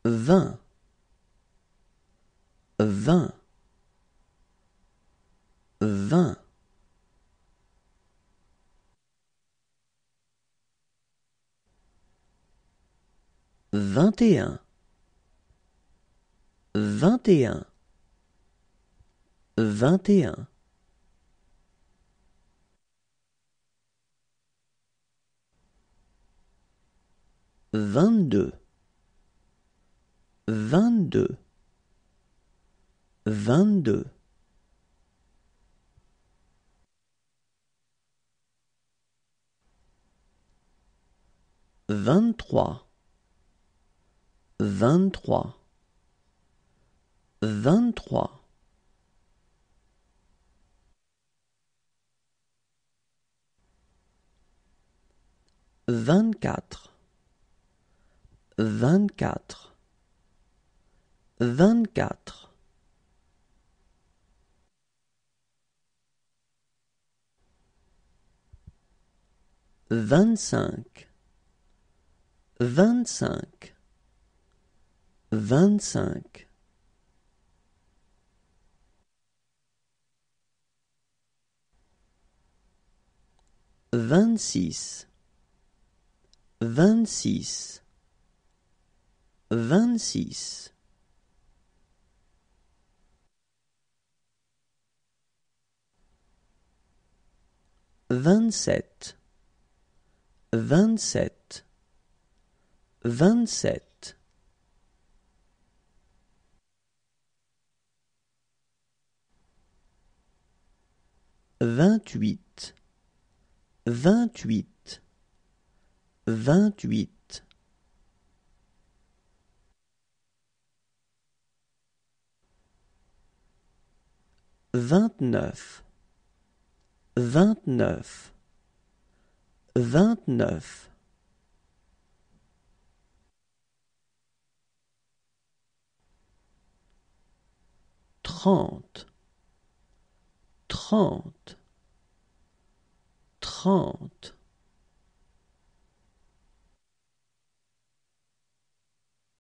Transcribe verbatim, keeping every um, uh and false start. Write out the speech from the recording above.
vingt, vingt, vingt. Vingt et un, vingt et un, vingt et un. Vingt-deux, vingt-deux, vingt-deux. Vingt-trois, vingt-trois, vingt-trois. Vingt-quatre, vingt-quatre, vingt-quatre. Vingt-cinq, vingt-cinq, vingt-cinq. Vingt-six, vingt-six, vingt-six. Vingt-sept, vingt-sept, vingt-sept. Vingt-huit, vingt-huit, vingt-huit. Vingt-neuf, vingt-neuf, vingt-neuf. Trente, trente, trente.